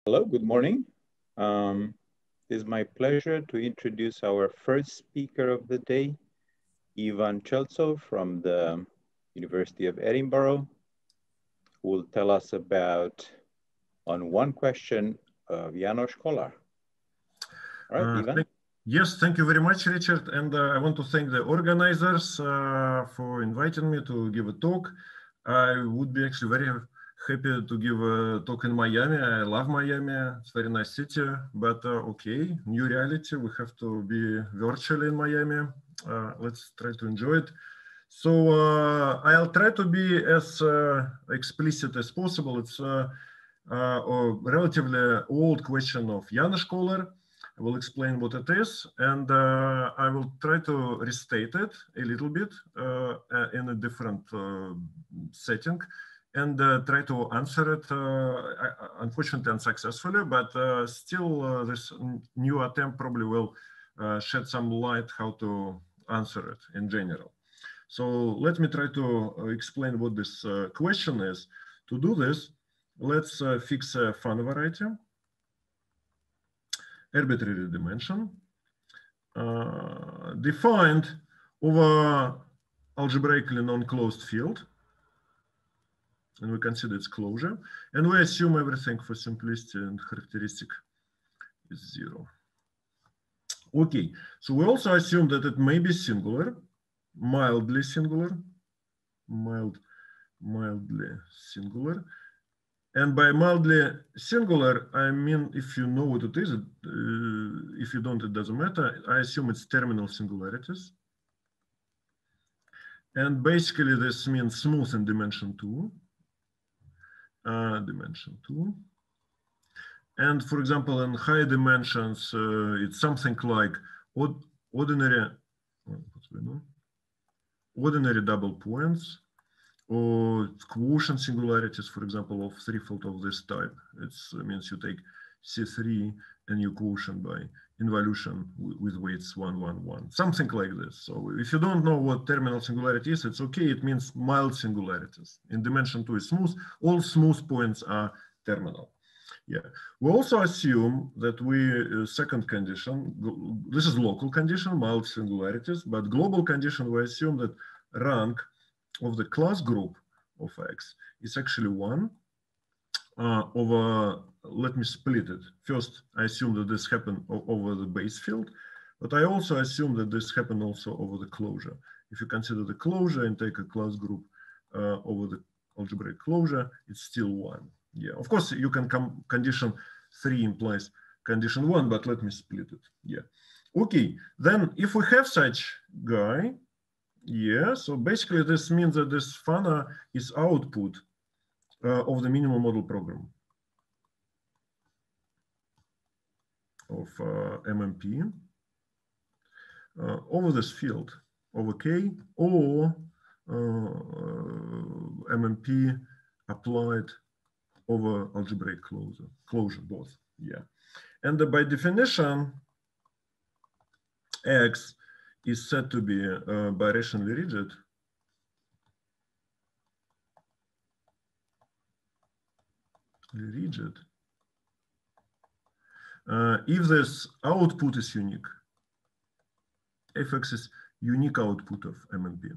Hello, good morning. It is my pleasure to introduce our first speaker of the day, Ivan Cheltsov from the University of Edinburgh, who will tell us about on one question of János Kollár. All right, Ivan. Yes, thank you very much, Richard. And I want to thank the organizers for inviting me to give a talk. I would be actually very happy to give a talk in Miami. I love Miami. It's a very nice city, but okay, new reality. We have to be virtually in Miami. Let's try to enjoy it. So I'll try to be as explicit as possible. It's a relatively old question of János Kollár. I will explain what it is, and I will try to restate it a little bit in a different setting, and try to answer it, unfortunately unsuccessfully, but still this new attempt probably will shed some light how to answer it in general. So let me try to explain what this question is. To do this, let's fix a Fano variety. Arbitrary dimension defined over algebraically non-closed field, and we consider its closure, and we assume everything for simplicity and characteristic is 0. Okay, so we also assume that it may be singular, mildly singular, mildly singular. And by mildly singular, I mean, if you know what it is, if you don't, it doesn't matter. I assume it's terminal singularities. And basically, this means smooth in dimension 2. And for example, in high dimensions, it's something like ordinary double points, or quotient singularities, for example, of threefold of this type. It means you take C3 and you quotient by involution with weights 1, 1, 1, something like this. So if you don't know what terminal singularity is, it's okay. It means mild singularities. In dimension 2 is smooth. All smooth points are terminal. Yeah. We also assume that second condition, this is local condition, mild singularities, but global condition, we assume that rank of the class group of X is actually 1 over, let me split it. First, I assume that this happened over the base field, but I also assume that this happened also over the closure. If you consider the closure and take a class group over the algebraic closure, it's still 1. Yeah, of course, you can condition 3 implies condition 1, but let me split it. Yeah. Okay, then if we have such guy, yeah, so basically this means that this Fano is output of the minimal model program of MMP over this field, over K, or MMP applied over algebraic closure, both, yeah. And by definition, X is said to be birationally rigid if this output is unique. Fx is unique output of MMP.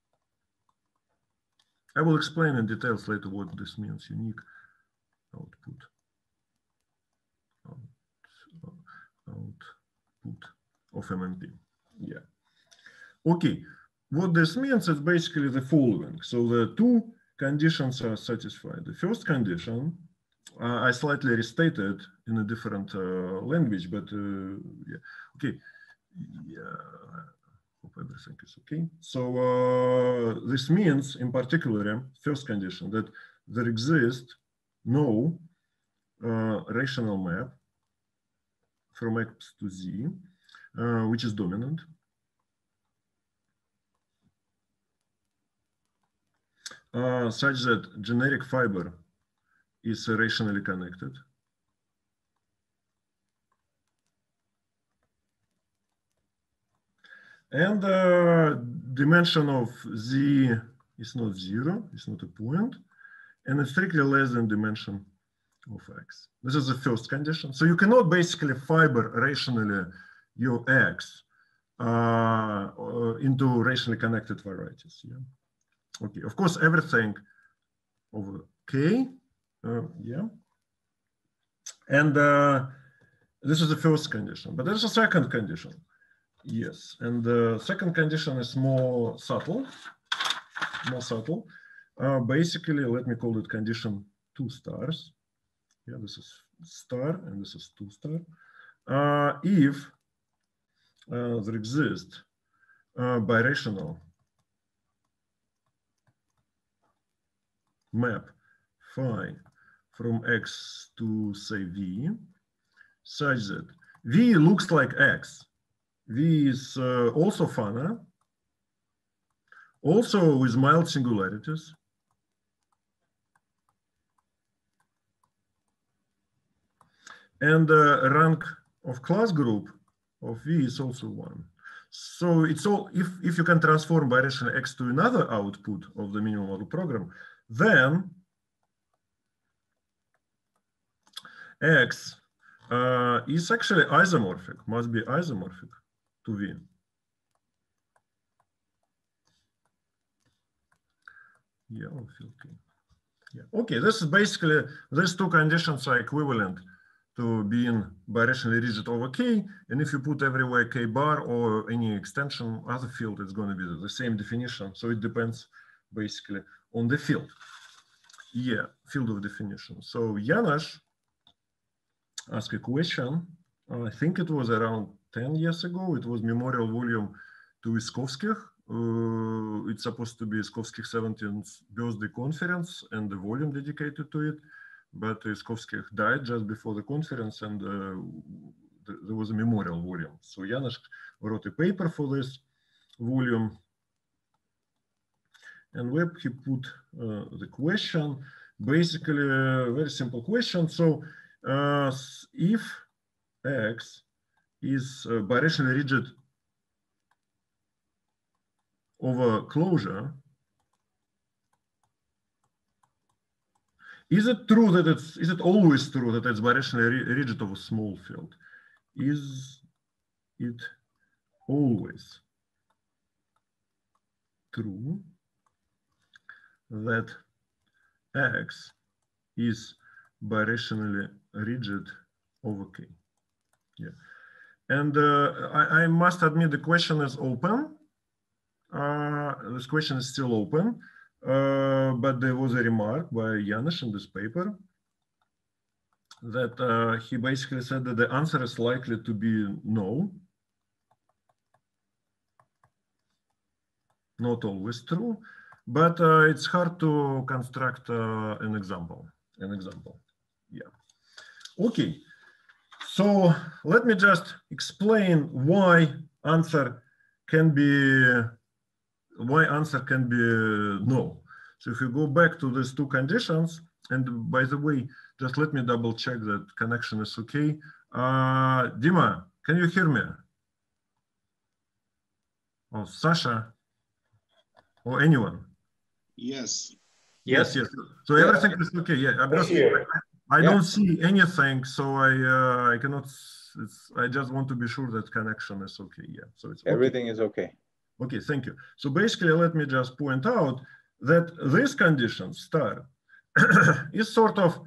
I will explain in details later what this means, unique output of MMP. Yeah. Okay, what this means is basically the following. So the two conditions are satisfied. The first condition, I slightly restated in a different language, but yeah, okay. Yeah, hope everything is okay. So this means, in particular, first condition, that there exists no rational map from X to Z, which is dominant. Such that generic fiber is rationally connected. And dimension of Z is not 0, it's not a point, and it's strictly less than dimension of x. This is the first condition. So you cannot basically fiber rationally your x into rationally connected varieties. Yeah. Okay. Of course, everything over k. Yeah. And this is the first condition. But there's a second condition. Yes. And the second condition is more subtle. More subtle. Basically, let me call it condition 2 stars. Yeah, this is star and this is 2 star. If there exists birational map phi from x to say v, such that v looks like x. V is also Fana, also with mild singularities. And the rank of class group of V is also 1. So it's all, if you can transform birational x to another output of the minimal model program, then x is actually isomorphic, must be isomorphic to V. Yeah, okay. Yeah. Okay, this is basically, these two conditions are equivalent to being birationally rigid over k, and if you put everywhere k bar or any extension other field, it's going to be the same definition. So it depends basically on the field. Yeah, field of definition. So Janos asked a question. I think it was around 10 years ago. It was memorial volume to Iskovskih. It's supposed to be Iskovskih 17th birthday conference and the volume dedicated to it. But Iskovskih died just before the conference, and there was a memorial volume. So Janos wrote a paper for this volume, and where he put the question, basically a very simple question. So if x is birationally rigid over closure, is it true that is it always true that it's birationally rigid of a small field? Is it always true that x is birationally rigid over k? Yeah. And I must admit the question is open. This question is still open. But there was a remark by Janos in this paper that he basically said that the answer is likely to be no. Not always true, but it's hard to construct an example. Yeah. Okay. So let me just explain why answer can be no. So if you go back to these two conditions, and by the way, just let me double check that connection is okay. Dima, can you hear me? Or Sasha? Or anyone? Yes. Yes. So everything is okay. Yeah, I don't see anything, so I cannot. I just want to be sure that connection is okay. Yeah, so it's okay. Everything is okay. Okay, thank you. So basically, let me just point out that this condition star is sort of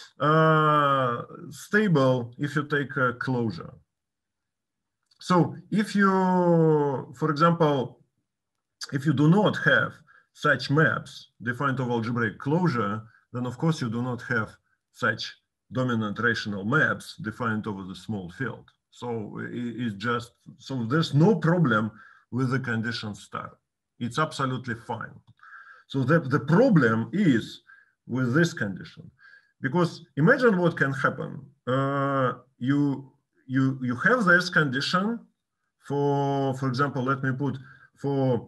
stable if you take a closure. So if you, for example, if you do not have such maps defined of algebraic closure, then of course you do not have such dominant rational maps defined over the small field. So it's just, so there's no problem with the condition star. It's absolutely fine. So the problem is with this condition, because imagine what can happen. You have this condition for example, let me put for,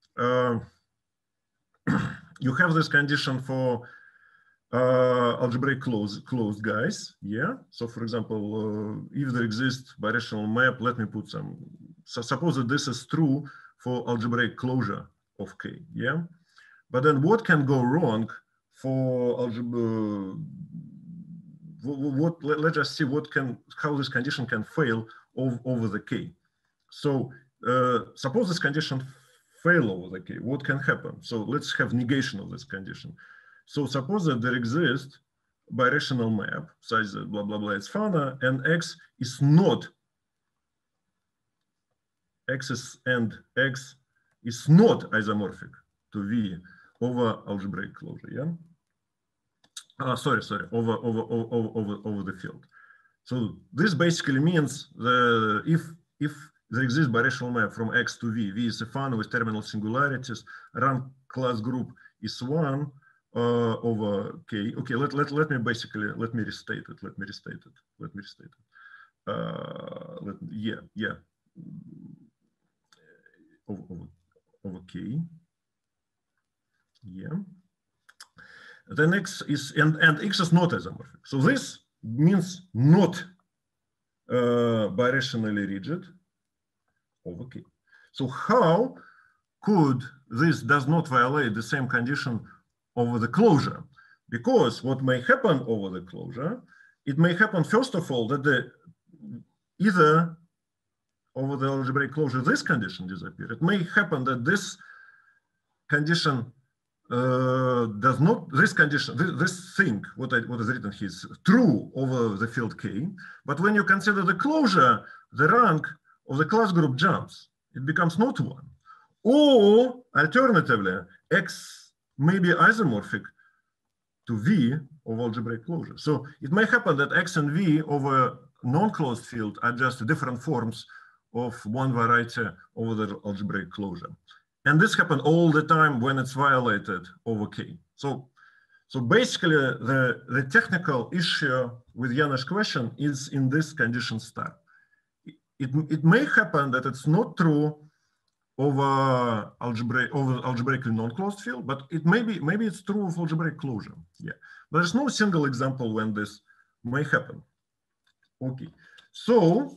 you have this condition for algebraic closed guys, yeah? So for example, if there exists birational map, let me put some, so suppose that this is true for algebraic closure of K, yeah? But then what can go wrong for let's just see how this condition can fail over the K. So suppose this condition fail over the K, what can happen? So let's have negation of this condition. So suppose that there exists birational map such that blah, blah, blah, it's Fana, and X is not, X is not isomorphic to V over algebraic closure, yeah? Sorry, over the field. So this basically means that if there exists birational map from X to V, V is a Fana with terminal singularities, rank class group is 1 over K. Okay, let me restate it. Over K. Yeah. Then X is, and X is not isomorphic. So this means not birationally rigid over K. So how could this does not violate the same condition over the closure? Because what may happen over the closure, it may happen first of all that either over the algebraic closure this condition disappears. It may happen that this condition does not, this condition, this thing, what is written here is true over the field K, but when you consider the closure, the rank of the class group jumps. It becomes not 1. Or alternatively, X may be isomorphic to V of algebraic closure. So it may happen that X and V over non-closed field are just different forms of one variety over the algebraic closure. And this happens all the time when it's violated over K. So basically, the technical issue with Janeš's question is in this condition star. It may happen that it's not true over algebraically non-closed field, but it maybe it's true of algebraic closure. Yeah, but there's no single example when this may happen. Okay, so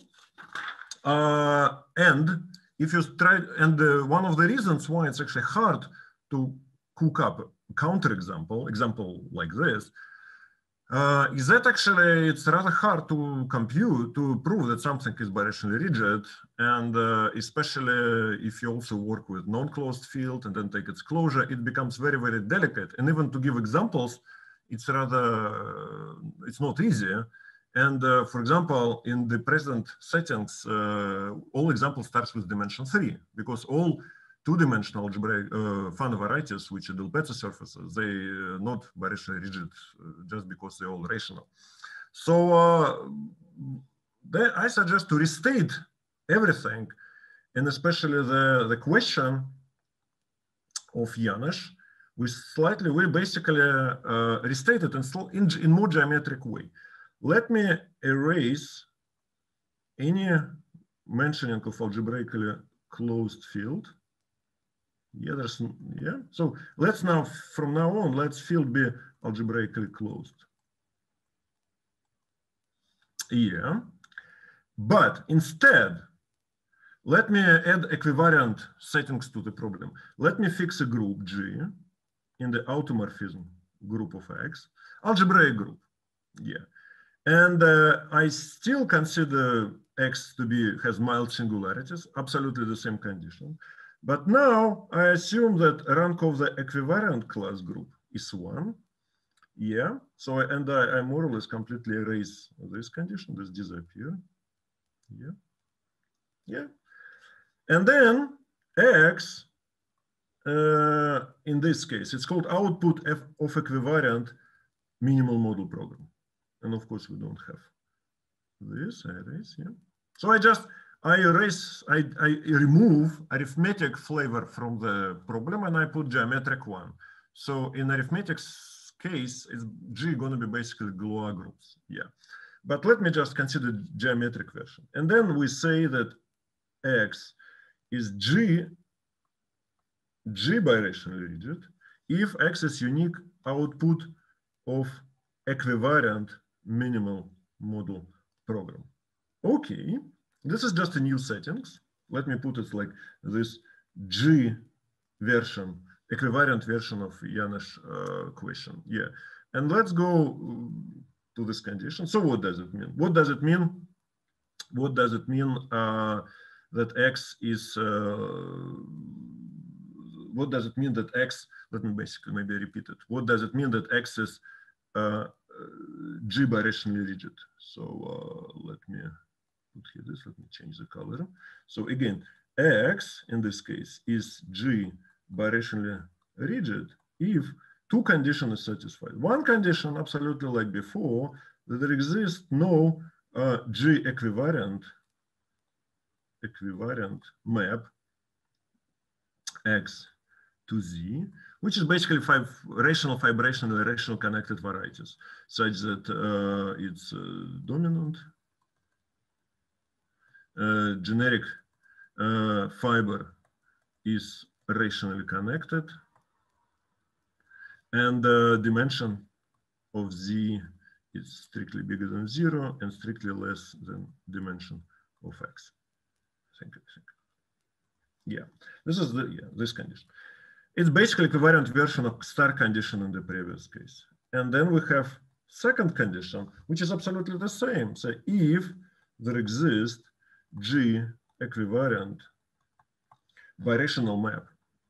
and if you try, and one of the reasons why it's actually hard to cook up a counterexample, example like this, is that actually it's rather hard to compute, to prove that something is birationally rigid, and especially if you also work with non-closed field and then take its closure, it becomes very, very delicate. And even to give examples, it's not easy. And for example, in the present settings, all examples starts with dimension 3, because all two-dimensional algebraic Fana varieties, which are Del-Pezzo surfaces, they are not birationally rigid just because they're all rational. So I suggest to restate everything, and especially the question of Janeš, we basically restate it in more geometric way. Let me erase any mentioning of algebraically closed field. Yeah, so let's now, from now on, let's field be algebraically closed. Yeah, but instead, let me add equivariant settings to the problem. Let me fix a group G in the automorphism group of X, algebraic group. Yeah. And I still consider X to has mild singularities, absolutely the same condition. But now I assume that rank of the equivariant class group is 1. Yeah, so I more or less completely erase this condition, this disappear. Yeah, yeah. And then X, in this case, it's called output of equivariant minimal model program. And of course, we don't have this, I erase, yeah. So I remove arithmetic flavor from the problem and I put geometric one. So in arithmetic case, it's G gonna be basically Galois groups, yeah. But let me just consider geometric version. And then we say that X is G birationally rigid if X is unique output of equivariant minimal model program. Okay, this is just a new settings. Let me put it like this G version, equivariant version of Janeš question. Yeah, and let's go to this condition. So what does it mean? What does it mean? What does it mean that X is, what does it mean that X, let me basically maybe repeat it. What does it mean that X is G birationally rigid? So let me put here this, let me change the color. So again, X in this case is G birationally rigid if two conditions are satisfied. One condition, absolutely like before, that there exists no G equivariant map X to Z, which is basically five rational, fibrational, rational connected varieties, such that it's dominant, generic fiber is rationally connected, and the dimension of Z is strictly bigger than 0 and strictly less than dimension of X. I think. Yeah, this is this condition. It's basically equivalent version of star condition in the previous case. And then we have second condition, which is absolutely the same. So if there exists G equivalent birational map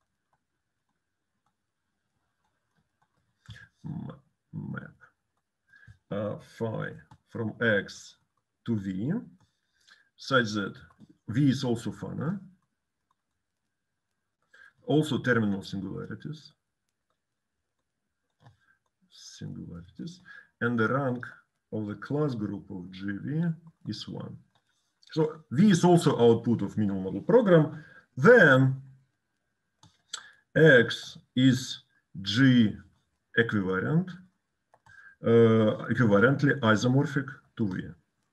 phi from X to V, such that V is also Fana, also terminal singularities, and the rank of the class group of GV is 1. So V is also output of minimal model program. Then X is G equivalent, equivalently isomorphic to V.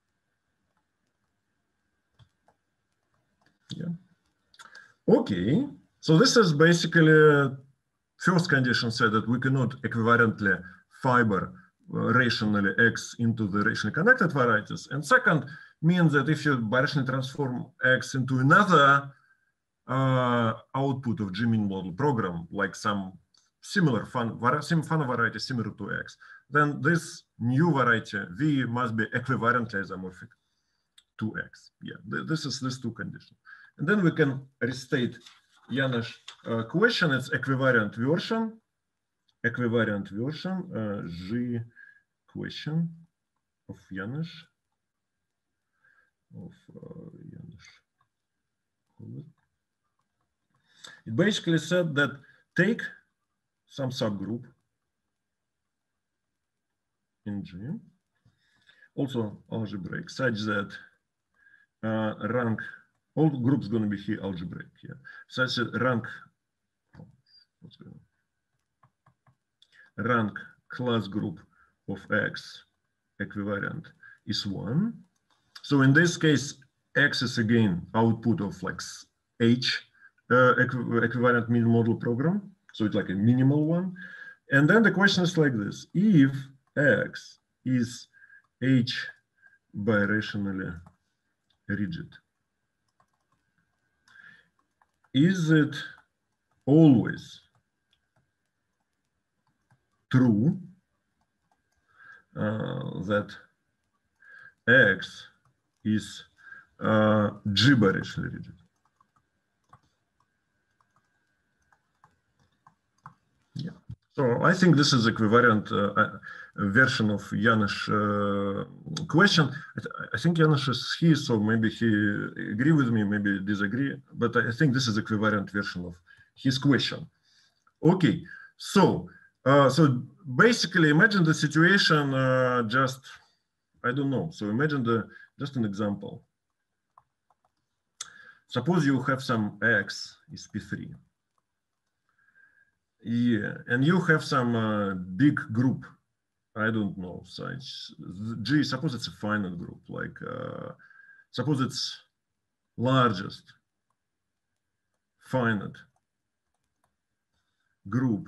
Yeah. Okay. So this is basically first condition said that we cannot equivalently fiber rationally X into the rationally connected varieties. And second means that if you birationally transform X into another output of G-min model program, like some similar Fana variety similar to X, then this new variety V must be equivalently isomorphic to X. Yeah, this is these two conditions. And then we can restate Janusz question. It's equivariant version, G question of Janusz. It basically said that take some subgroup in G, also algebraic, such that rank, all groups going to be here algebraic, yeah, such that rank, what's going on? Rank class group of X equivalent is 1. So in this case, X is again output of like H equivalent minimal model program. So it's like a minimal one. And then the question is like this: if X is H birationally rigid, is it always true that X is G birationally rigid? Yeah. So I think this is equivalent version of Janusz question. I think Janusz is here, so maybe he agree with me, maybe disagree, but I think this is equivalent version of his question. Okay, so so basically imagine the situation just, I don't know. So imagine just an example. Suppose you have some X is P3. Yeah, and you have some big group, I don't know, such G, suppose it's a finite group, like suppose it's largest finite group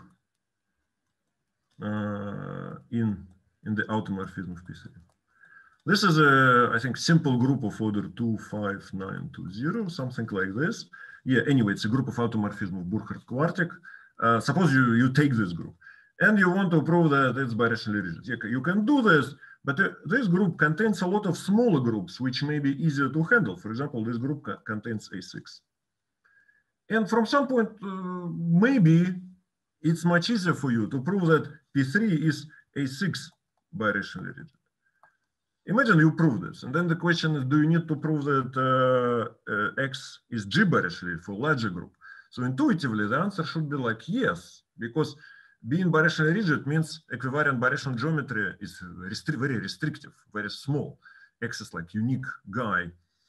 in the automorphism of P3. This is a, I think, simple group of order 2, 5, 9, 2, 0, something like this. Yeah, anyway, it's a group of automorphism of Burkhardt-Quartik. Suppose you take this group and you want to prove that it's birationally rigid. You can do this But this group contains a lot of smaller groups, which may be easier to handle. For example, this group contains A6. And from some point, maybe it's much easier for you to prove that P3 is A6 birationally rigid. Imagine you prove this, and then the question is, do you need to prove that X is G birationally for larger group? So intuitively, the answer should be like yes, because being birationally rigid means equivariant birational geometry is very restrictive, very small. X is like unique guy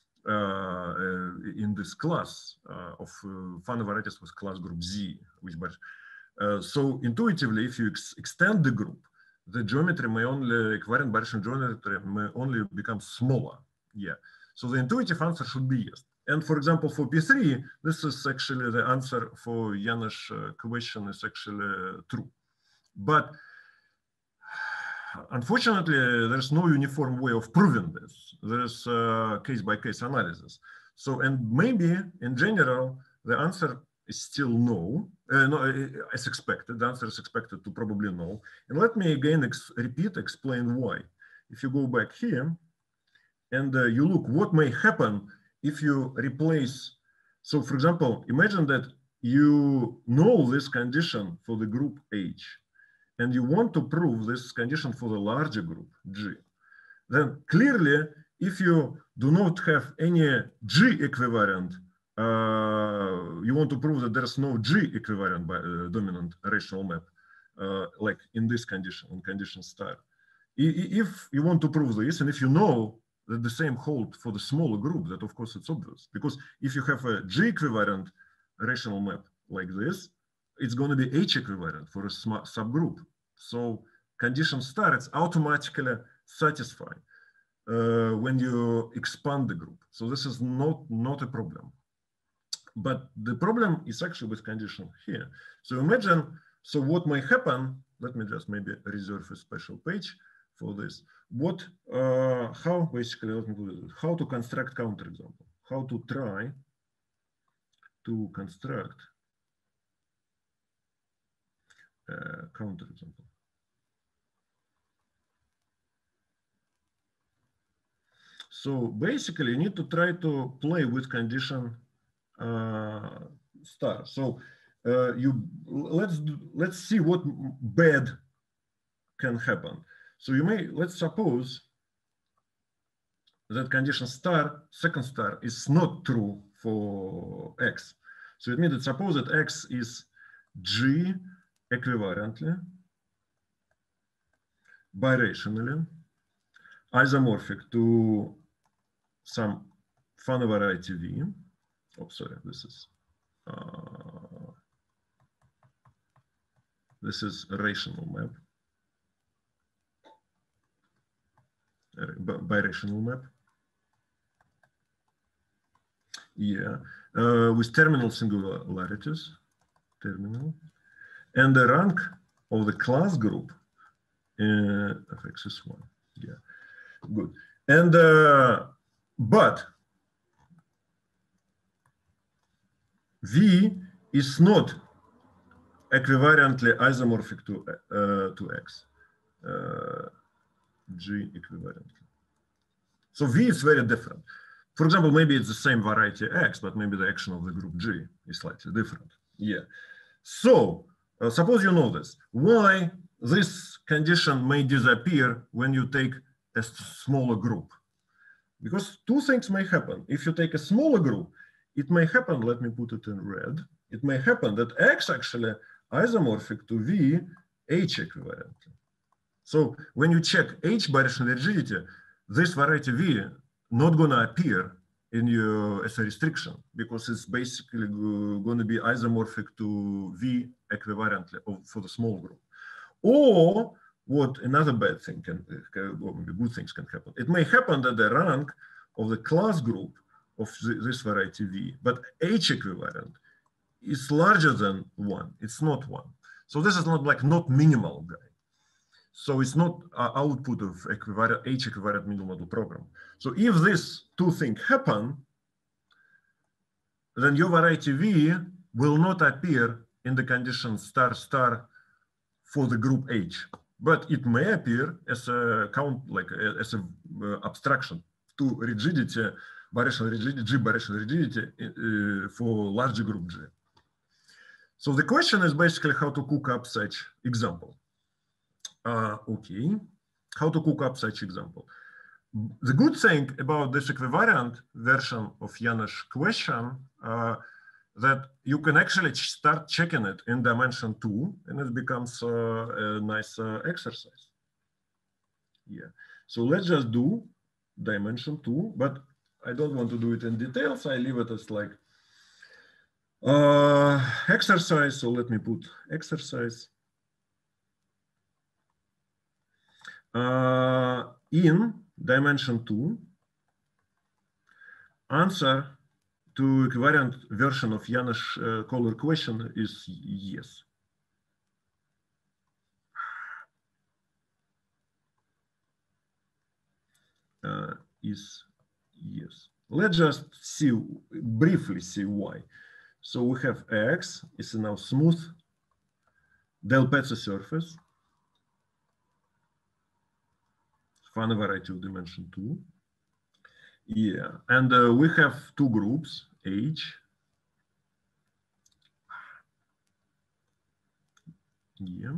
in this class of Fano varieties with class group Z. Which so intuitively, if you extend the group, the geometry may only, equivariant birational geometry may only become smaller. Yeah. So the intuitive answer should be yes. And for example, for P3, this is actually the answer for Janusz' question is actually true. But unfortunately, there's no uniform way of proving this. There's case-by-case analysis. So, and maybe in general, the answer is still no. No, as expected, the answer is expected to probably no. And let me again explain why. If you go back here and you look what may happen if you replace, so for example, imagine that you know this condition for the group H, and you want to prove this condition for the larger group G. Then clearly, if you do not have any G equivalent, you want to prove that there's no G equivalent dominant rational map, like in this condition, in condition star. If you want to prove this, and if you know that the same hold for the smaller group, that of course it's obvious, because if you have a G equivalent rational map like this, it's going to be H equivalent for a subgroup. So condition star, it's automatically satisfied when you expand the group. So this is not a problem. But the problem is actually with condition here. So imagine, so what may happen, let me just maybe reserve a special page for this. What, how basically, let me do it, how to construct counterexample, how to try to construct counterexample. So basically, you need to try to play with condition star. So let's see what bad can happen. So you may, let's suppose that condition star, second star, is not true for X. So it means that suppose that X is G equivalently, birationally, isomorphic to some Fano variety V. Oh, sorry, this is a rational map, birational map. Yeah, with terminal singularities, terminal, and the rank of the class group of X is 1. Yeah, good. And but V is not equivalently isomorphic to X, G equivalently. So V is very different. For example, maybe it's the same variety X, but maybe the action of the group G is slightly different. Yeah. So suppose you know this. Why this condition may disappear when you take a smaller group? Because two things may happen. If you take a smaller group, it may happen, let me put it in red, it may happen that X actually isomorphic to V, H equivalently. So when you check H birational rigidity, this variety V not going to appear in you as a restriction because it's basically going to be isomorphic to V equivalently for the small group. Or what another bad thing can, or maybe good things can happen. It may happen that the rank of the class group of this variety V, but H equivalent is larger than 1. It's not 1. So this is not like not minimal guy. So it's not output of equivalent H equivalent middle model program. So if these two things happen, then your variety V will not appear in the condition star star for the group H but it may appear as a as a abstraction to rigidity, birational rigidity, G birational rigidity for larger group G. So the question is basically how to cook up such example. Okay, how to cook up such example. The good thing about this equivariant version of Janusz question that you can actually start checking it in dimension 2, and it becomes a nice exercise. Yeah. So let's just do dimension 2, but I don't want to do it in detail, so I leave it as like exercise. So let me put exercise. In dimension 2, answer to equivariant version of Janusz Koller question is yes. Is yes. Let's just see, briefly see why. So we have X is now smooth Delpezzo surface, Fano variety of dimension 2. Yeah, and we have two groups, H. Yeah.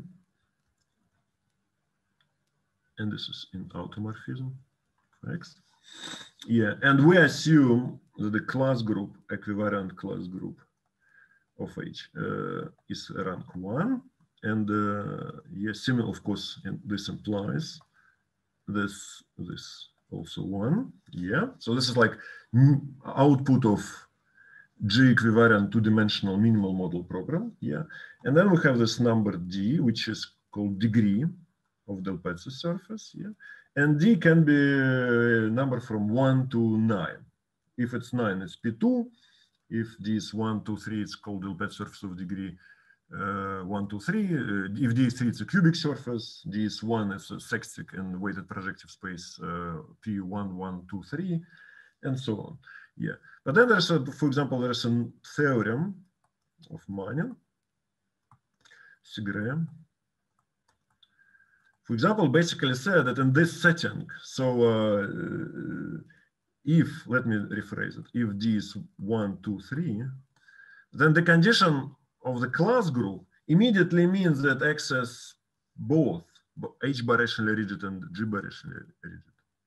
And this is in automorphism, X. Yeah, and we assume that the class group, equivariant class group of H is rank 1. And yes, similar, of course, and this implies this also 1. Yeah, so this is like output of G equivariant two-dimensional minimal model program. Yeah, and then we have this number D, which is called degree of Delpezzo surface. Yeah, and D can be a number from 1 to 9. If it's 9, it's P2. If D is 1, 2, 3, it's called Delpezzo surface of degree 1, 2, 3. If D is 3, it's a cubic surface. D is 1, it's a sextic and weighted projective space P1, 1, 2, 3, and so on. Yeah, but then there's a, for example, there's a theorem of Manin, Segre. For example, basically said that in this setting, so if, let me rephrase it, if D is 1, 2, 3, then the condition of the class group immediately means that X is both H birationally rigid and G birationally rigid.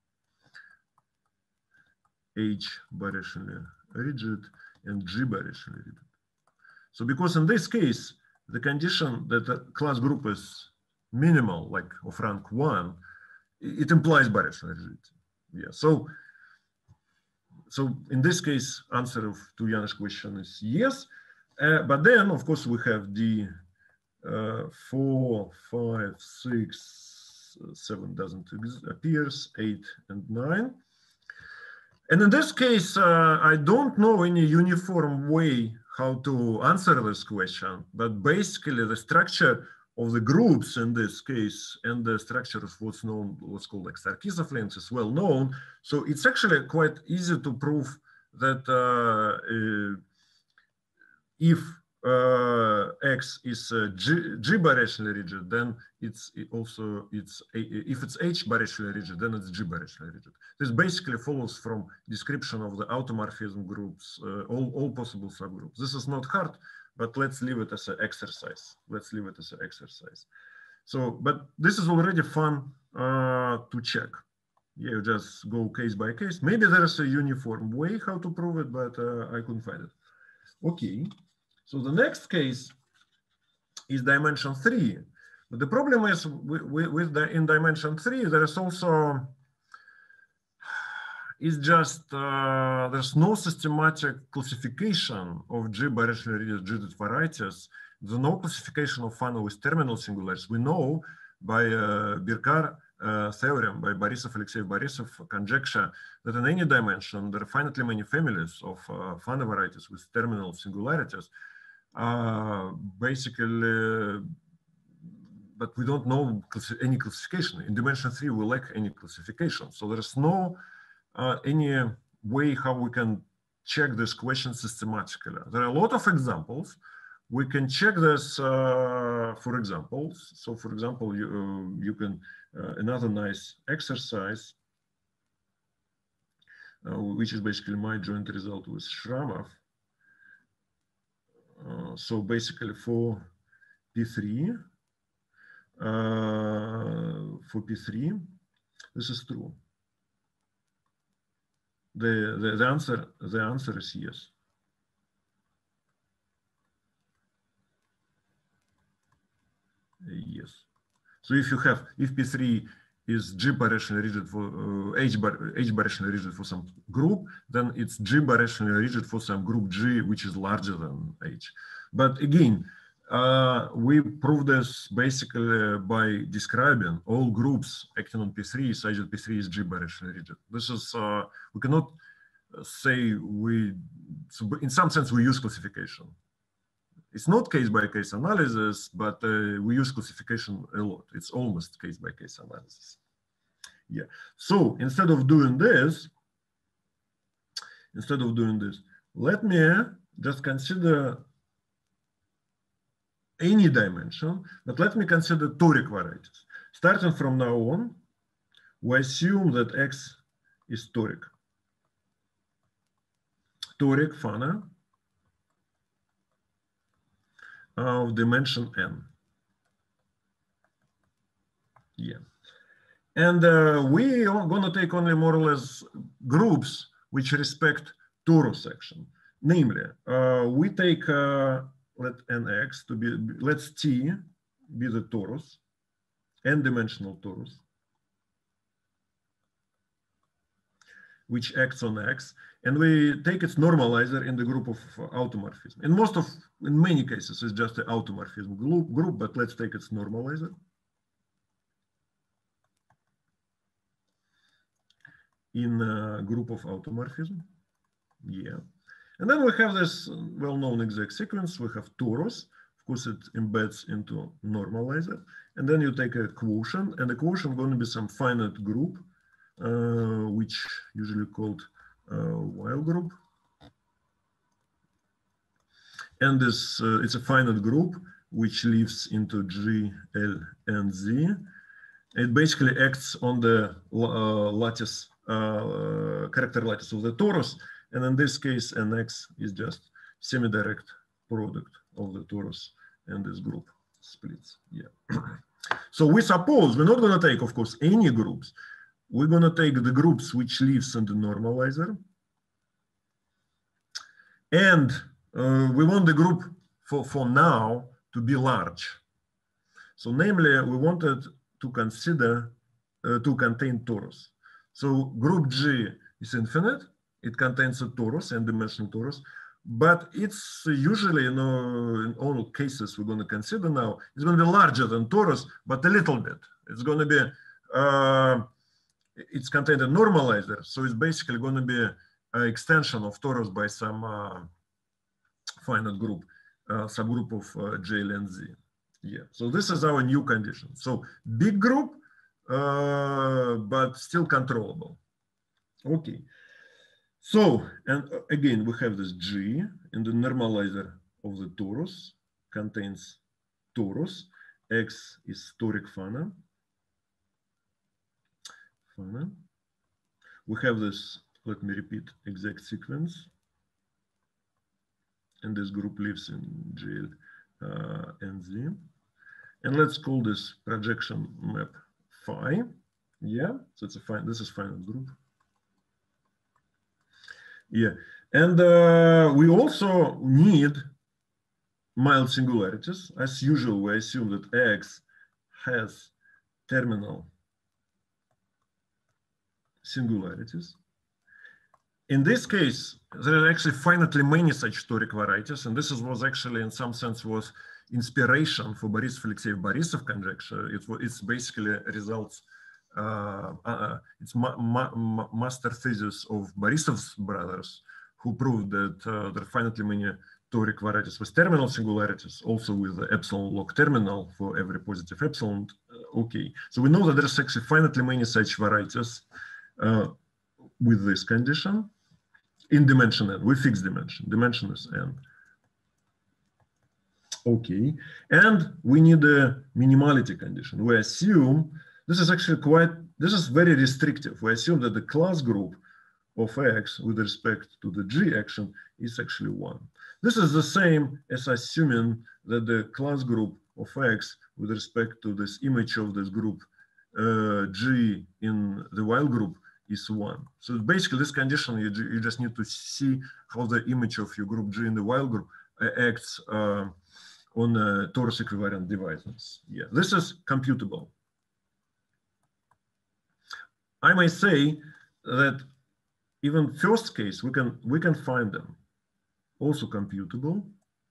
H birationally rigid and G birationally rigid. So because in this case, the condition that the class group is minimal, like of rank 1, it implies birational rigidity. Yeah. So in this case, answer to Janusz's question is yes. But then, of course, we have the 4, 5, 6, 7 doesn't appears, 8 and 9. And in this case, I don't know any uniform way how to answer this question, but basically the structure of the groups in this case and the structure of what's called like Sarkisov length is well known. So it's actually quite easy to prove that if X is G birationally rigid, then if it's H birationally rigid, then it's G birationally rigid. This basically follows from description of the automorphism groups, all possible subgroups. This is not hard, but let's leave it as an exercise. Let's leave it as an exercise. So, but this is already fun to check. Yeah, you just go case by case. Maybe there's a uniform way how to prove it, but I couldn't find it. Okay. So the next case is dimension 3. But the problem is in dimension 3, there is also, it's just, there's no systematic classification of G birationally rigid varieties. There's no classification of Fano with terminal singularities. We know by Birkar theorem, by Borisov, Alexeyev Borisov conjecture, that in any dimension, there are finitely many families of Fano varieties with terminal singularities. Basically, but we don't know any classification. In dimension 3, we lack any classification. So there's no any way how we can check this question systematically. There are a lot of examples we can check this, for example. So for example, you can, another nice exercise, which is basically my joint result with Shramov. So basically for P3, this is true. The answer is yes. Yes. So if P3 is G birationally rigid for H birationally rigid for some group, then it's G birationally rigid for some group G which is larger than H. But again, we prove this basically by describing all groups acting on P3 such that P3 is G birationally rigid. This is we cannot say so in some sense we use classification. It's not case-by-case analysis, but we use classification a lot. It's almost case-by-case analysis. Yeah. So instead of doing this, let me just consider any dimension, but let me consider toric varieties. Starting from now on, we assume that X is toric. Toric Fana of dimension n. Yeah. And we are going to take only more or less groups which respect torus section. Namely, we take, let nx to be, let's T be the torus, n-dimensional torus, which acts on X, and we take its normalizer in the group of automorphism. In many cases, it's just an automorphism group, but let's take its normalizer. In a group of automorphism, yeah. And then we have this well-known exact sequence. We have torus. Of course, it embeds into normalizer. And then you take a quotient, and the quotient is going to be some finite group, which usually called Weil group. And this it's a finite group which lives into G, L, and Z. It basically acts on the lattice, character lattice of the torus. And in this case, Nx is just semi-direct product of the torus and this group splits. Yeah. So we suppose we're not going to take, of course, any groups. We're going to take the groups which lives in the normalizer. And we want the group for now to be large. So namely, we wanted to consider, to contain torus. So group G is infinite. It contains a torus, n-dimensional torus. But it's usually, in all cases we're going to consider now, it's going to be larger than torus, but a little bit. It's going to be, it's contained a normalizer. So it's basically going to be an extension of torus by some finite group, subgroup of J, L, and Z. Yeah, so this is our new condition. So big group, but still controllable. Okay. So, and again, we have this G, and the normalizer of the torus contains torus. X is toric Fana. We have this, let me repeat, exact sequence. And this group lives in G, L, and Z. And let's call this projection map phi. Yeah, so it's a this is finite group. Yeah, and we also need mild singularities. As usual, we assume that X has terminal singularities. In this case, there are actually finitely many such toric varieties, and this was actually, in some sense, was inspiration for Borisov-Alexeyev-Borisov conjecture. It's basically results. It's master thesis of Borisov's brothers, who proved that there are finitely many toric varieties with terminal singularities, also with the epsilon log terminal for every positive epsilon. Okay, so we know that there's actually finitely many such varieties with this condition in dimension n. We fix dimension. Dimension is n. okay. And we need a minimality condition. We assume, this is actually this is very restrictive. We assume that the class group of X with respect to the G action is actually 1. This is the same as assuming that the class group of X with respect to this image of this group G in the while group is 1. So basically this condition, you just need to see how the image of your group G in the while group acts on torus equivariant devices. Yeah, this is computable. I may say that even first case, we can find them also computable,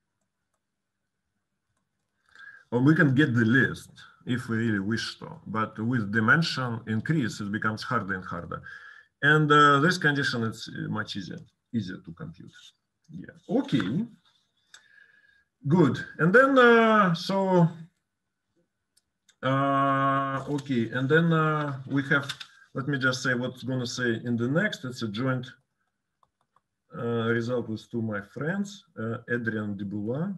or we can get the list if we really wish to. But with dimension increase, it becomes harder and harder. And this condition is much easier to compute. Yeah. Okay. Good. And then okay. And then we have. Let me just say what's going to say in the next. It's a joint result with two of my friends, Adrian Duboulas,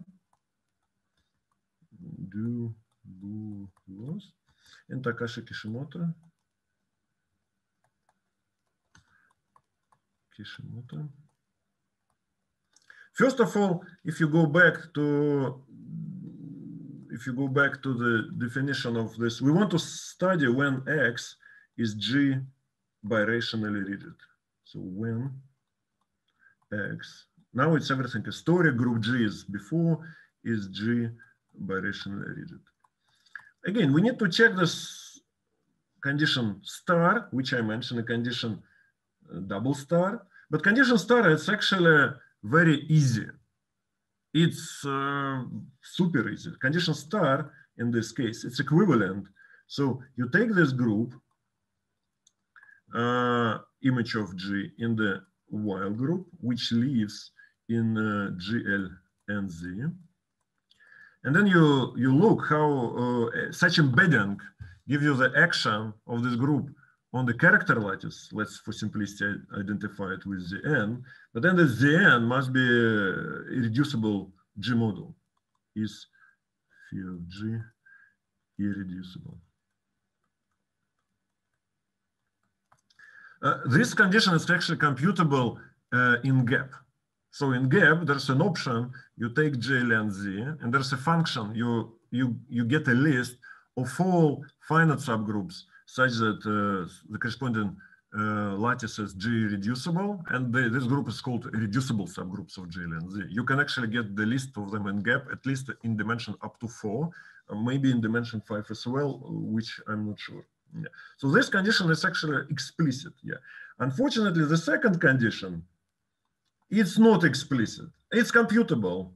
and Takashi Kishimoto. First of all, if you go back to the definition of this, we want to study when X is G birationally rigid. So when X, now it's everything historic, group G is before, is G birationally rigid. Again, we need to check this condition star, which I mentioned, a condition double star. But condition star, it's actually very easy. It's super easy. Condition star, in this case, it's equivalent. So you take this group, image of G in the while group, which lives in GL and Z. And then you look how such embedding gives you the action of this group on the character lattice. Let's, for simplicity, identify it with Zn. But then the Zn must be a irreducible G model. Is phi of G irreducible? This condition is actually computable in GAP. So in GAP, there's an option, you take J and Z, and there's a function, you get a list of all finite subgroups such that the corresponding lattice is G reducible, and this group is called reducible subgroups of J and Z. You can actually get the list of them in GAP, at least in dimension up to 4, maybe in dimension 5 as well, which I'm not sure. Yeah. So this condition is actually explicit. Yeah. Unfortunately, the second condition, it's not explicit. It's computable.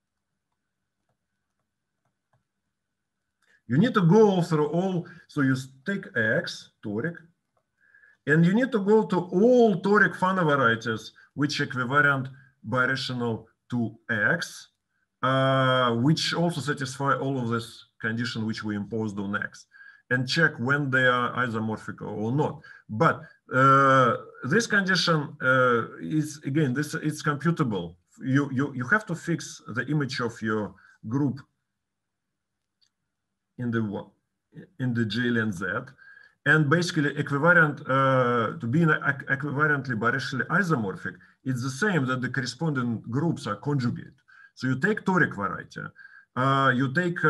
You need to go through all. So you take X, toric, and you need to go to all toric Fano varieties which equivariant birational to X, which also satisfy all of this condition which we imposed on X, and check when they are isomorphic or not. But this condition is, again, it's computable. You have to fix the image of your group in the J and Z, and basically equivalent to being equivalently birationally isomorphic, it's the same that the corresponding groups are conjugate. So you take toric variety, you take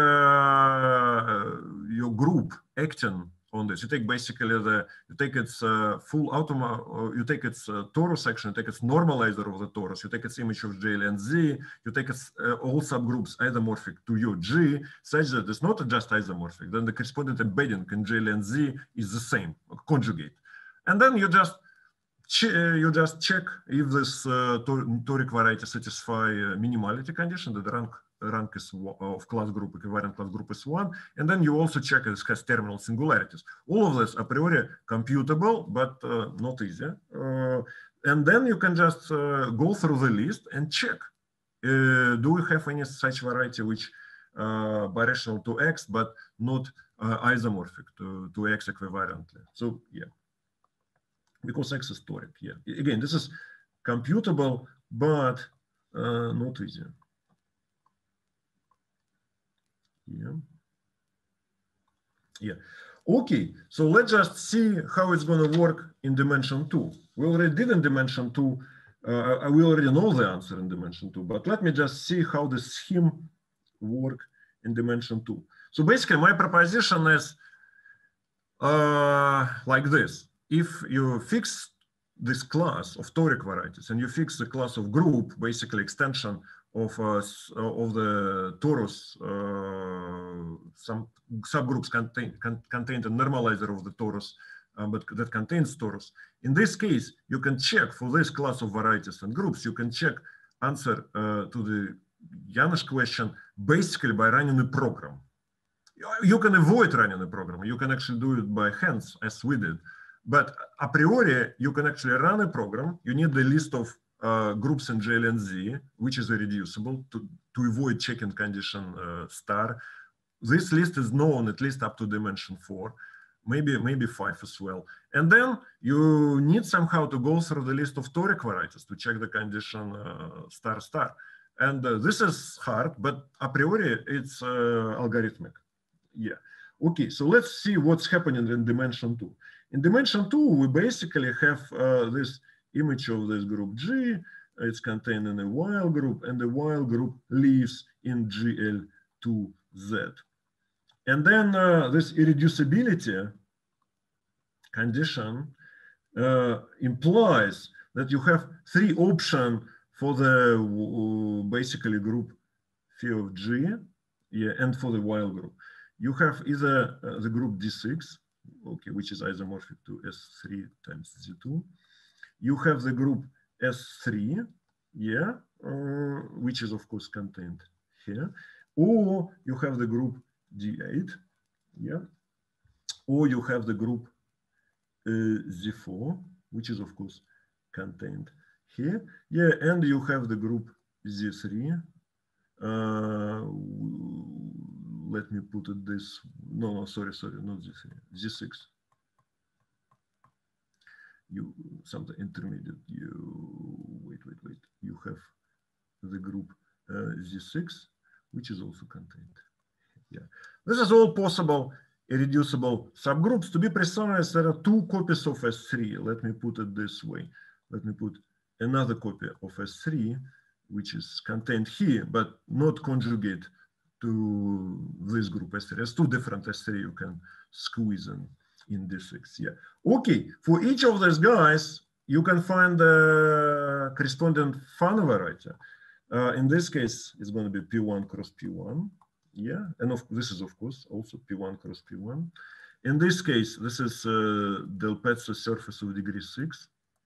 your group acting on this. You take basically you take its full you take its torus section, you take its normalizer of the torus, you take its image of J and Z, you take its all subgroups isomorphic to your G, such that it's not just isomorphic. Then the corresponding embedding in J and Z is the same, conjugate. And then you just check if this toric variety satisfy minimality condition, that the rank is of class group, equivalent class group is 1, and then you also check if it has terminal singularities. All of this a priori computable, but not easy. And then you can just go through the list and check, do we have any such variety which birational to X, but not isomorphic to X equivalently. So yeah, because X is toric. Yeah, again, this is computable, but not easy. Yeah. Yeah. Okay, so let's just see how it's going to work in dimension 2. We already did in dimension 2. We already know the answer in dimension 2, but let me just see how the scheme work in dimension 2. So basically, my proposition is like this. If you fix this class of toric varieties and you fix the class of group, basically extension of the torus, some subgroups contain the normalizer of the torus, but that contains torus. In this case, you can check for this class of varieties and groups, you can check answer to the Janusz question basically by running a program. You can avoid running a program. You can actually do it by hands, as we did. But a priori, you can actually run a program. You need the list of groups in JLNZ, which is irreducible to avoid checking condition star. This list is known at least up to dimension 4, maybe 5 as well. And then you need somehow to go through the list of toric varieties to check the condition star star. And this is hard, but a priori it's algorithmic. Yeah. Okay, so let's see what's happening in dimension 2. In dimension 2, we basically have this image of this group G. It's contained in a while group, and the while group lives in GL2Z. And then this irreducibility condition implies that you have 3 options for the basically group phi of G, yeah, and for the while group. You have either the group D6, okay, which is isomorphic to S3 times Z2. You have the group S3, yeah, which is of course contained here. Or you have the group D8, yeah. Or you have the group Z4, which is of course contained here. Yeah, and you have the group Z3. Let me put it this, no, sorry, not Z3, Z6. You, something intermediate, wait. You have the group Z6, which is also contained. Yeah, this is all possible irreducible subgroups. To be precise, there are 2 copies of S3. Let me put it this way. Let me put another copy of S3, which is contained here, but not conjugate to this group S3. There's 2 different S3 you can squeeze in D6. Yeah. Okay. For each of these guys, you can find the corresponding Fano variety. In this case, it's going to be P1 cross P1. Yeah. And this is, of course, also P1 cross P1. In this case, this is Del Pezzo surface of degree 6.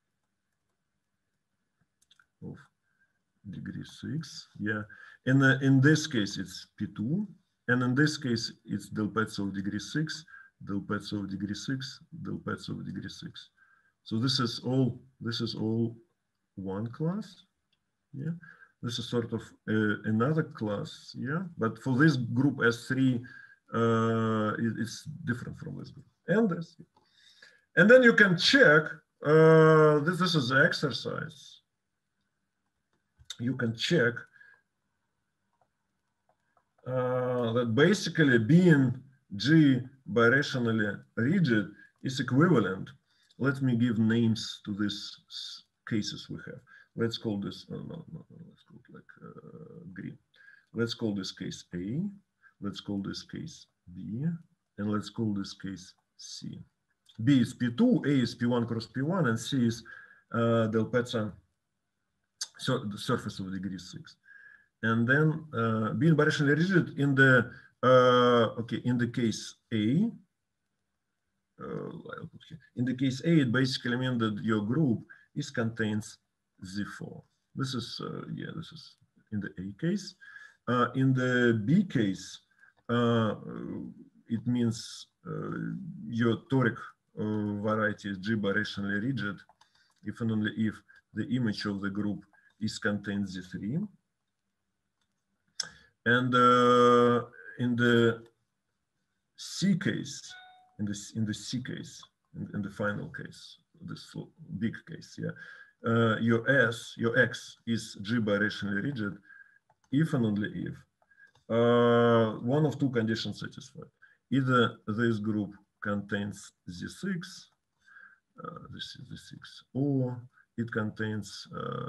Of degree 6. Yeah. And in this case, it's P2. And in this case, it's Del Pezzo of degree 6, Del Pezzo of degree 6, Del Pezzo of degree 6. So this is all one class. Yeah. This is sort of another class. Yeah. But for this group S3, it's different from this group. And this. And then you can check, this is the exercise. You can check that basically being G birationally rigid is equivalent. Let me give names to these cases we have. Let's call this, no, let's call it like green. Let's call this case A. Let's call this case B. And let's call this case C. B is P2, A is P1 cross P1, and C is Del Pezzo, so the surface of degree 6. And then being birationally rigid in the in the case A, in the case A, it basically means that your group contains Z4. This is this is in the A case. In the B case, it means your toric variety is G birationally rigid if and only if the image of the group is contained Z3. And in the C case, in the final case, this big case, yeah, your X is G birationally rigid if and only if one of two conditions satisfied. Either this group contains Z6, this is Z6, or it contains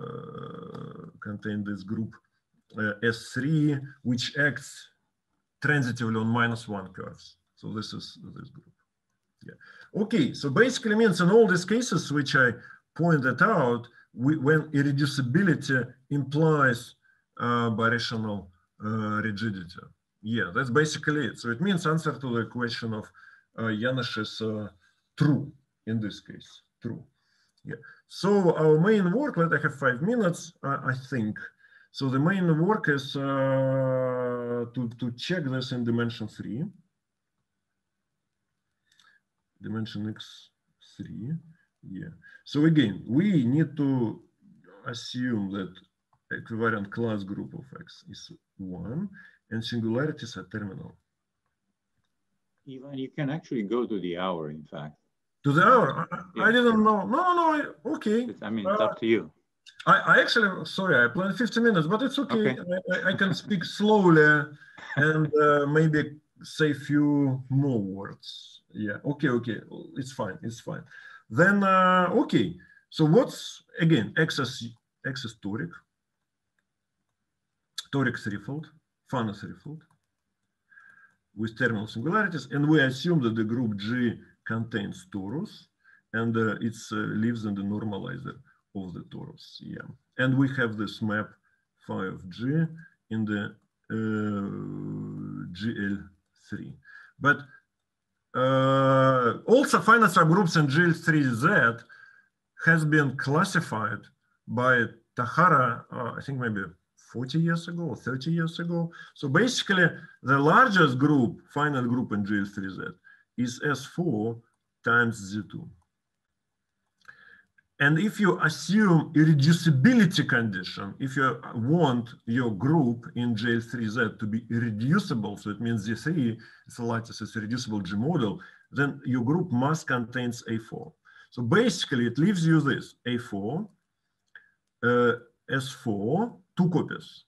this group S3, which acts transitively on -1 curves. So this is this group. Yeah. Okay, so basically means in all these cases which I pointed out, when irreducibility implies birational rigidity. Yeah, that's basically it. So it means answer to the question of Janusz is true in this case, true. Yeah. So our main work, I have 5 minutes, I think. So the main work is to check this in dimension 3. Dimension x3. Yeah. So again, we need to assume that equivariant class group of X is 1 and singularities are terminal. Ivan, you can actually go to the hour, in fact. To the hour? I didn't know. No, okay. I mean, it's up to you. I actually, sorry, I planned 50 minutes, but it's okay. I can speak slowly and maybe say a few more words. Yeah, okay, it's fine, it's fine. Then, okay, so what's, again, X is toric threefold, Fano threefold, with terminal singularities, and we assume that the group G contains torus, and it lives in the normalizer of the torus. Yeah, and we have this map phi of G in the GL3. But also finite subgroups in GL3Z has been classified by Tahara, I think maybe 40 years ago or 30 years ago. So basically, the largest group, finite group in GL3Z, is S4 times Z2. And if you assume irreducibility condition, if you want your group in GL3Z to be irreducible, so it means Z3 is a lattice, it's a reducible G model, then your group must contain A4. So basically, it leaves you this A4, S4, 2 copies.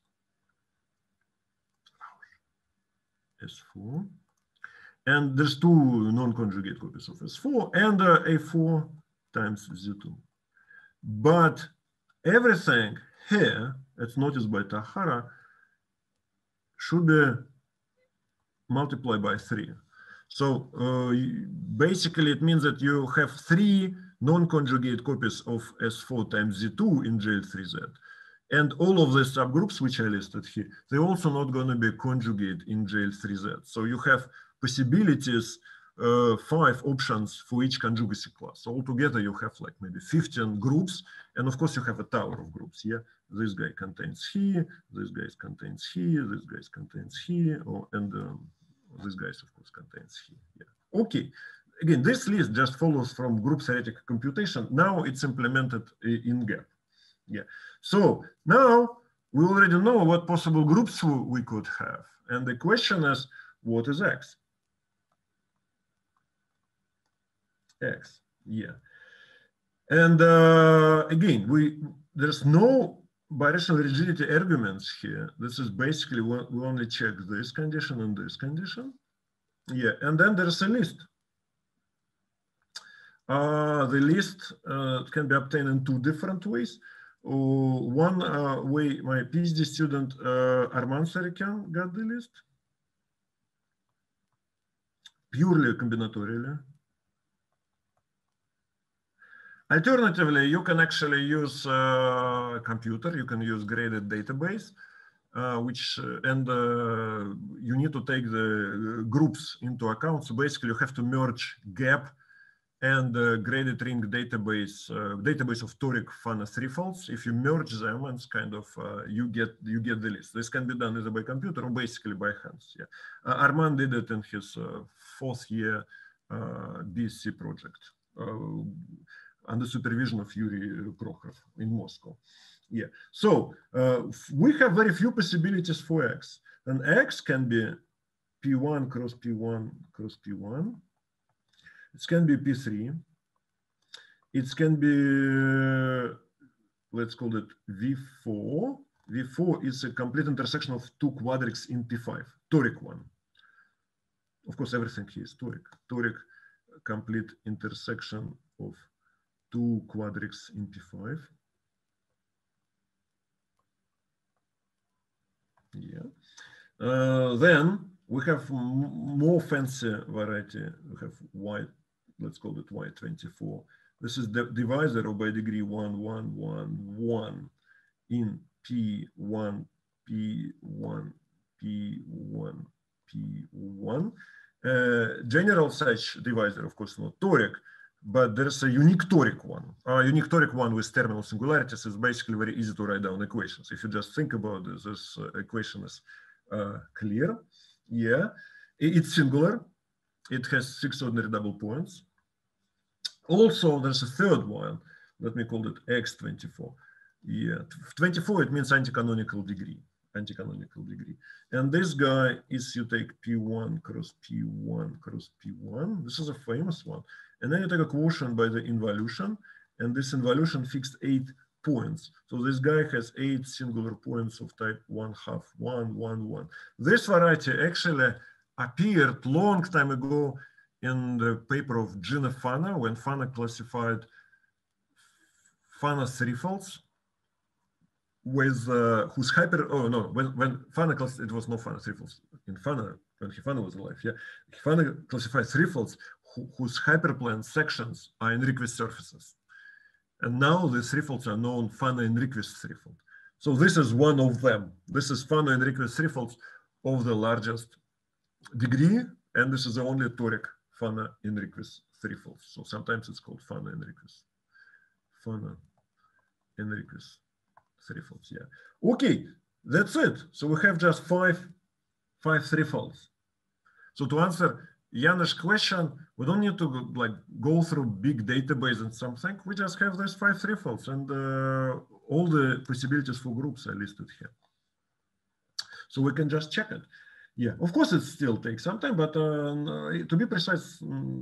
S4. And there's 2 non-conjugate copies of S4 and A4 times Z2. But everything here, as noticed by Tahara, should be multiplied by 3. So basically, it means that you have 3 non-conjugate copies of S4 times Z2 in GL3Z. And all of the subgroups which I listed here, they're also not going to be conjugate in GL3Z. So you have possibilities, 5 options for each conjugacy class. So altogether, you have like maybe 15 groups. And of course, you have a tower of groups here. This guy contains here, this guy contains here, this guy contains here, and this guy, of course, contains here. Yeah. Okay. Again, this list just follows from group theoretic computation. Now it's implemented in GAP. Yeah. So now we already know what possible groups we could have. And the question is, what is X? X, yeah. And again, there's no birational rigidity arguments here. This is basically, we only check this condition and this condition. Yeah, and then there's a list. The list can be obtained in 2 different ways. One way, my PhD student Arman Sarikian got the list, purely combinatorially. Alternatively, you can actually use a computer, you can use graded database, and you need to take the groups into account. So basically, you have to merge GAP and graded ring database, database of toric Fano threefolds. If you merge them, it's kind of you get the list. This can be done either by computer or basically by hands. Yeah, Arman did it in his 4th year BSc project under supervision of Yuri Prokhorov in Moscow. Yeah, so we have very few possibilities for X. And X can be P1 cross P1 cross P1. It can be P3. It can be, let's call it V4 V4 is a complete intersection of two quadrics in P5, toric one. Of course, everything here is toric. Toric complete intersection of two quadrics in P5. Yeah. Then we have more fancy variety. We have Y, let's call it Y24. This is the divisor by degree 1, 1, 1, 1 in P1, P1, P1, P1. General such divisor, of course, not toric, but there's a unique toric one. Unique toric one with terminal singularities is basically very easy to write down equations. If you just think about this equation is clear. Yeah, it's singular. It has 6 ordinary double points. Also, there's a third one. Let me call it X24. Yeah, 24, it means anti-canonical degree. Anti-canonical degree. And this guy is, you take P1 cross P1 cross P1. This is a famous one. And then you take a quotient by the involution, and this involution fixed 8 points. So this guy has 8 singular points of type 1/2, 1, 1, 1. This variety actually appeared long time ago in the paper of Gina Fana, when Fana classified Fana threefolds with whose hyper, oh no, when Fana classified, it was not Fana threefolds. In Fana, when Fana was alive, yeah, Fana classified threefolds whose hyperplane sections are Enriquez surfaces. And now the threefolds are known Fana-Enriquez threefold. So this is one of them. This is Fana-Enriquez threefolds of the largest degree, and this is the only toric Fana-Enriquez threefolds. So sometimes it's called Fana-Enriquez. Fana-Enriquez threefolds, yeah. Okay, that's it. So we have just five threefolds. So to answer Janish's question, we don't need to go through big database and something. We just have these 5 threefolds, and all the possibilities for groups are listed here. So we can just check it. Yeah, of course it still takes some time, but to be precise,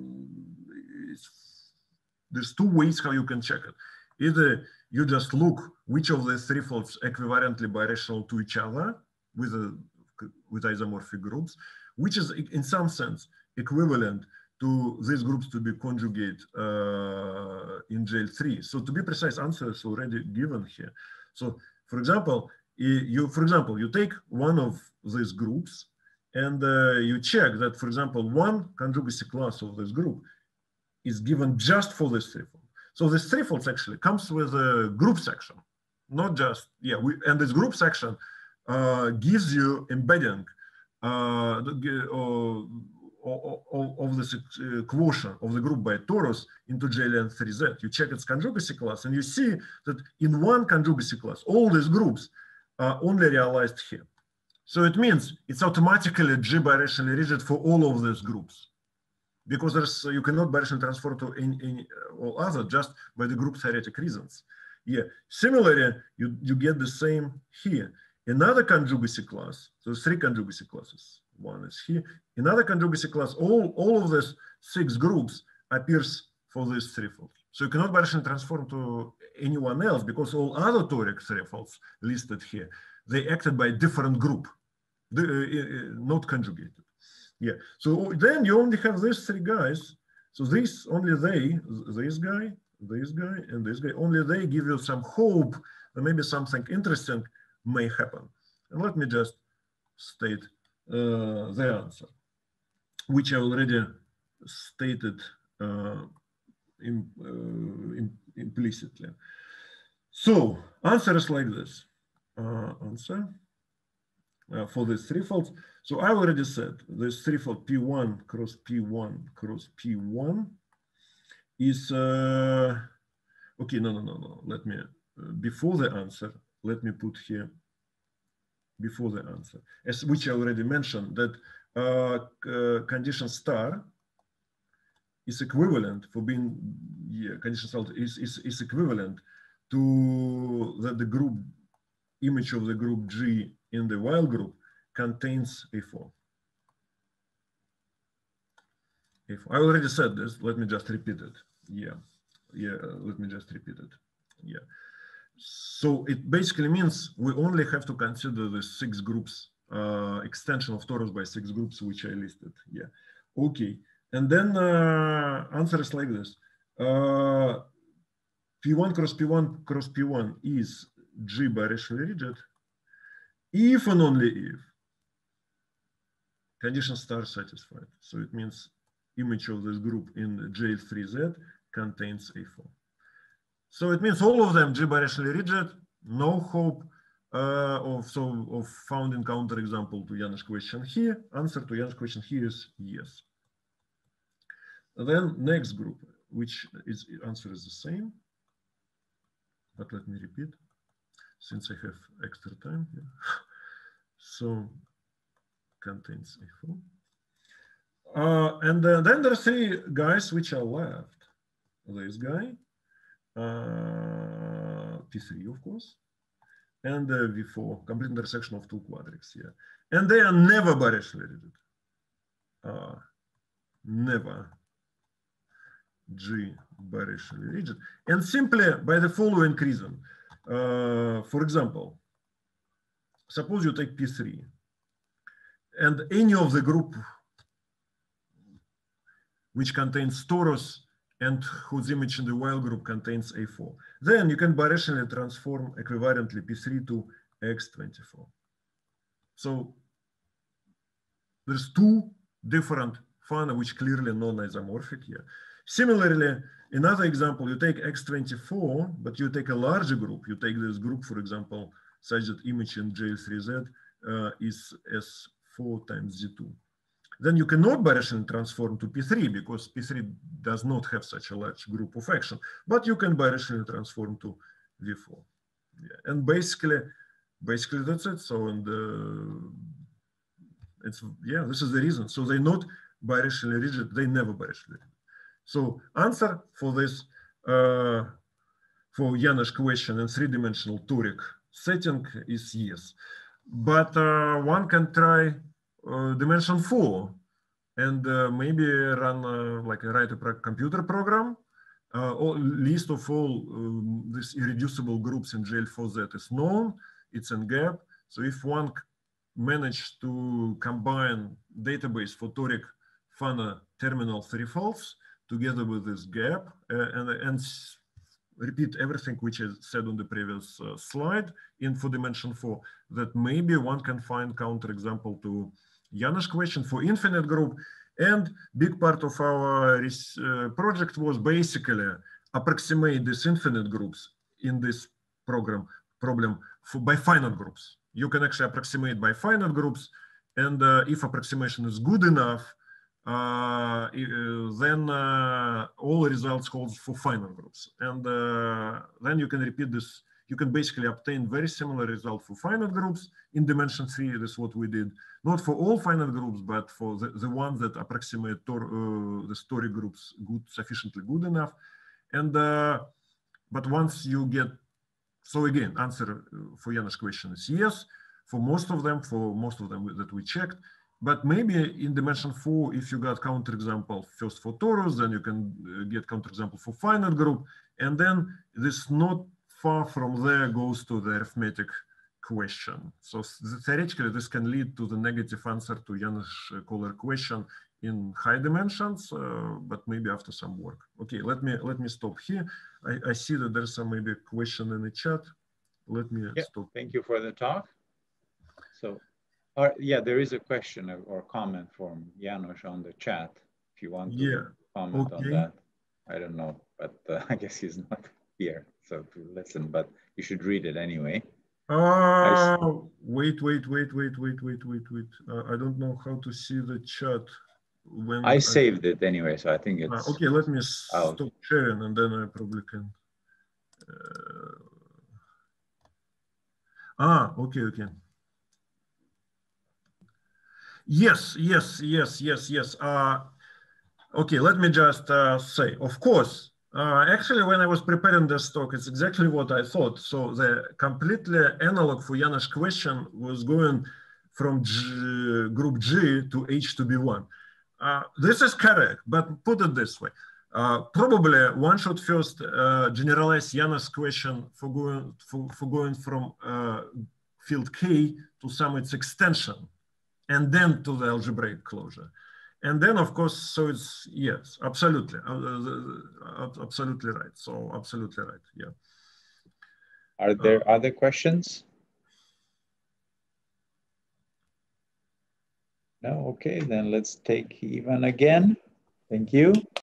there's 2 ways how you can check it. Either you just look which of the threefolds equivalently birational to each other with isomorphic groups, which is in some sense equivalent to these groups to be conjugate in GL3. So to be precise, answer is already given here. So for example, you take one of these groups and you check that, for example, one conjugacy class of this group is given just for this threefold. So this threefold actually comes with a group section, not just, yeah, and this group section gives you embedding of this quotient of the group by torus into JLN3Z. You check its conjugacy class, and you see that in one conjugacy class, all these groups are only realized here. So it means it's automatically G birationally rigid for all of these groups, because you cannot birationally transform to any or other just by the group theoretic reasons. Yeah. Similarly, you get the same here. Another conjugacy class, so 3 conjugacy classes. One is here. Another conjugacy class, all of these 6 groups appears for this threefold. So you cannot birationally transform to anyone else because all other toric threefolds listed here, they acted by a different group, not conjugated. Yeah. So then you only have these 3 guys. So this guy, this guy, and this guy, only they give you some hope that maybe something interesting may happen. And let me just state the answer, which I already stated implicitly. So answer is like this. Answer for these threefolds. So I already said this threefold P1 cross P1 cross P1 is okay. No. Let me before the answer. Let me put here before the answer, as which I already mentioned, that condition star is equivalent for being, yeah, condition star is equivalent to that the group image of the group G in the while group contains A4. I already said this, let me just repeat it. Yeah, let me just repeat it. Yeah. So it basically means we only have to consider the 6 groups, extension of torus by 6 groups, which I listed. Yeah. Okay. And then answer is like this. P1 cross P1 cross P1 is G birationally rigid if and only if condition star satisfied. So it means image of this group in J3Z contains A4. So it means all of them G birationally rigid, no hope of founding counterexample to Janusz question here. Answer to Janusz question here is yes. Then next group, which is answer is the same, but let me repeat since I have extra time here. So contains A4. And then there are 3 guys which are left. This guy, P3 of course, and V4, complete intersection of 2 quadrics here. And they are never birationally rigid. Never G birationally rigid. And simply by the following reason. For example, suppose you take P3 and any of the group which contains torus and whose image in the wild group contains A4. Then you can birationally transform equivalently P3 to X24. So there's 2 different phenomena which clearly non-isomorphic here. Similarly, another example, you take X24, but you take a larger group. You take this group, for example, such that image in J3Z is S4 times Z2. Then you cannot birationally transform to P3 because P3 does not have such a large group of action, but you can birationally transform to V4. Yeah. And basically that's it. So, and it's, yeah, this is the reason. So they're not birationally rigid, they never birationally rigid. So answer for this, for Janusz question in 3-dimensional toric setting is yes. But one can try dimension 4 and maybe run write a computer program. Or list of all these irreducible groups in GL4Z is known, it's in GAP. So if one managed to combine database for toric Fana terminal threefolds together with this gap and repeat everything which is said on the previous slide in 4-dimension 4, that maybe one can find counterexample to Janusz question for infinite group. And big part of our project was basically approximate these infinite groups in this problem by finite groups. You can actually approximate by finite groups, and if approximation is good enough, then all results hold for finite groups. And then you can repeat this. You can basically obtain very similar result for finite groups in dimension 3. This is what we did, not for all finite groups, but for the ones that approximate the story groups sufficiently good enough. And but once you get, so again, answer for Janusz question is yes, for most of them that we checked. But maybe in dimension 4, if you got counterexample first for torus, then you can get counterexample for finite group, and then this not far from there goes to the arithmetic question. So theoretically, this can lead to the negative answer to Janusz Koller question in high dimensions, but maybe after some work. Okay, let me stop here. I see that there's some maybe question in the chat. Let me stop. Thank you for the talk. So, yeah, there is a question or comment from Janusz on the chat. If you want to comment on that, I don't know, but I guess he's not here, so to listen. But you should read it anyway. Wait. I don't know how to see the chat. When I saved it anyway, so I think it's okay. Let me stop sharing, and then I probably can. Okay. Yes. Okay, let me just say, of course, actually, when I was preparing this talk, it's exactly what I thought. So the completely analog for Janusz question was going from group G to H to B1. This is correct, but put it this way. Probably one should first generalize Jana's question for going from field K to some its extension, and then to the algebraic closure. And then, of course, so it's, yes, absolutely, absolutely right. So absolutely right, yeah. Are there other questions? No, okay, then let's take Ivan again. Thank you.